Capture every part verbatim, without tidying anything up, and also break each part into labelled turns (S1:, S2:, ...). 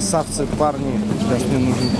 S1: красавцы, парни. Сейчас мне нужен.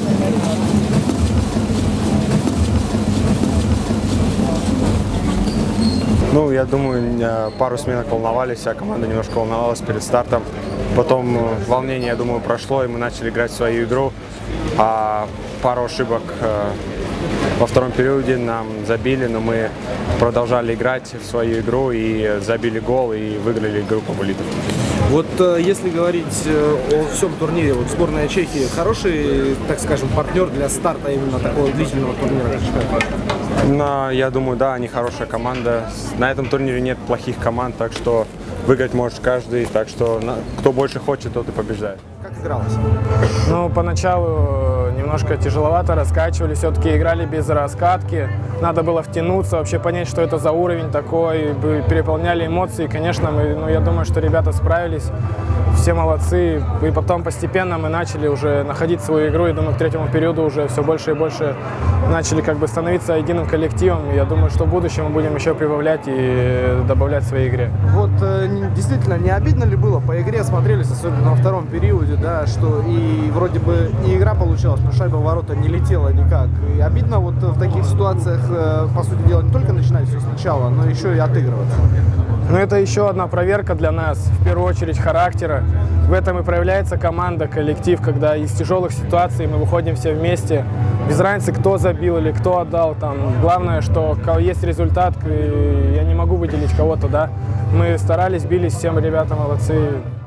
S2: Ну, я думаю, пару сменок волновались, вся команда немножко волновалась перед стартом. Потом волнение, я думаю, прошло, и мы начали играть в свою игру. А пару ошибок во втором периоде нам забили, но мы продолжали играть в свою игру и забили гол и выиграли группу болидов.
S1: Вот если говорить о всем турнире, вот сборная Чехии хороший, так скажем, партнер для старта именно такого длительного турнира?
S2: Но, я думаю, да, они хорошая команда. На этом турнире нет плохих команд, так что выиграть может каждый. Так что кто больше хочет, тот и побеждает.
S1: Как игралось?
S3: Ну, поначалу немножко тяжеловато раскачивали, все-таки играли без раскатки. Надо было втянуться, вообще понять, что это за уровень такой. Переполняли эмоции. Конечно, мы, ну, я думаю, что ребята справились. Все молодцы. И потом постепенно мы начали уже находить свою игру. И думаю, к третьему периоду уже все больше и больше начали как бы становиться единым коллективом. И я думаю, что в будущем мы будем еще прибавлять и добавлять в своей игре.
S1: Вот действительно, не обидно ли было? По игре смотрелись, особенно во втором периоде, да, что и вроде бы и игра получалась, но шайба в ворота не летела никак. И обидно вот в таких ситуациях, по сути дела, не только начинать все сначала, но еще и отыгрываться.
S3: Ну, это еще одна проверка для нас, в первую очередь, характера. В этом и проявляется команда, коллектив, когда из тяжелых ситуаций мы выходим все вместе. Без разницы, кто забил или кто отдал. Там. Главное, что есть результат, и я не могу выделить кого-то, да. Мы старались, бились, всем ребята молодцы.